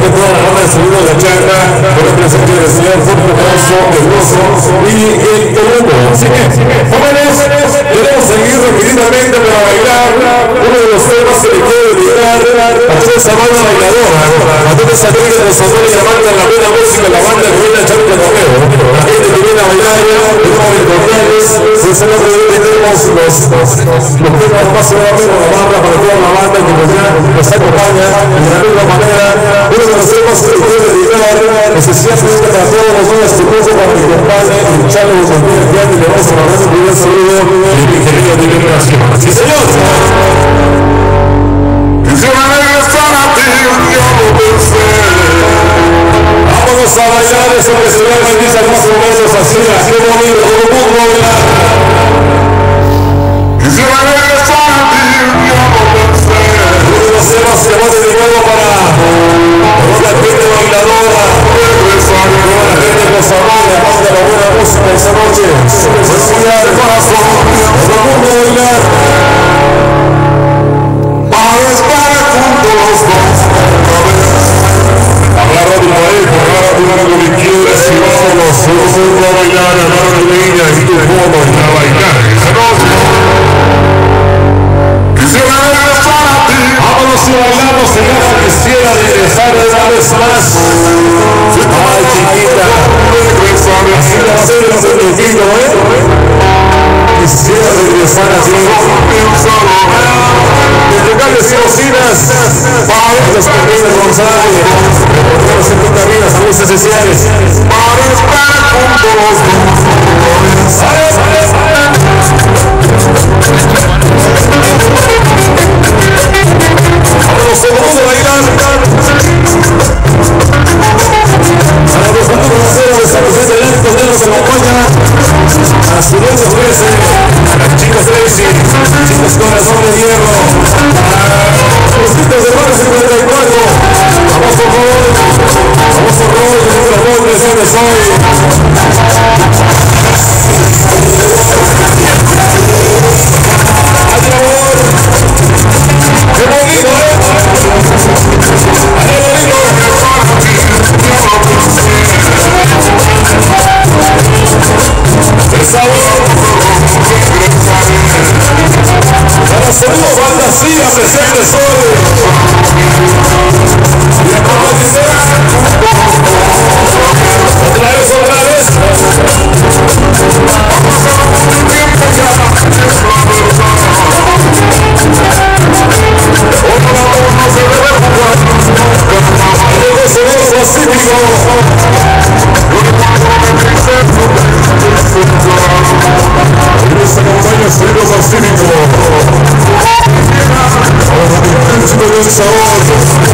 de toda la banda de sonido de la charla, con la presencia del señor Jorge Brazo, el Gozo y el Toluco. Así que, jóvenes, queremos seguir rapidamente para bailar uno de los temas que le quiero dedicar a toda esa banda bailadora, a toda esa gente de los honores y amantes de la buena música, la banda que viene a echar el Romeo, la gente que viene a bailar, los jóvenes cordiales, sinceramente tenemos los temas más seguramente con la barra para toda la banda que nos acompaña de la misma manera. Uno de los temas que le quiero dedicar especialmente para todos los jóvenes que puso para mi compadre, el Chalo de Santiago, y le vamos a mandar un primer saludo de mi querido Miguel Brazo. ¡Sí, señor! Vámonos a bailar eso que se llama en mis hermosos momentos así, qué bonito, todo el mundo bailar. Uno de los temas que hemos dedicado para la gente bailadora, toda la gente que nos arrolla, manda la buena música esa noche. Bailar, corazón, todo el mundo bailar. Agarra tu pareja, agarra tu mano que quieras y vámonos, todo el mundo a bailar, agarra tu niña y tu mono y a bailar. Vámonos y bailamos, señor, quisiera regresar una vez más. Ay, chiquita, así la hacemos en el vino, quisiera regresar así. De locales y bocinas, los pequeños González, los 70 vidas, saludos esenciales. Vámonos, todo el mundo bailando. Para los futuros aceros de San José de Lento, nos acompaña a su vez ofrece las chicas Tracy, chicos Corazón de Hierro, a los chicos de Barrio 54, famoso Roy, el Ramón de Cines hoy. ¡Ay, amor! ¡Qué bonito, ¡qué bonito! ¡El sabor! Para sonido fantasía presentes hoy. Y acaba de ser. Otra vez. Pacífico. Ahora, el príncipe del sabor.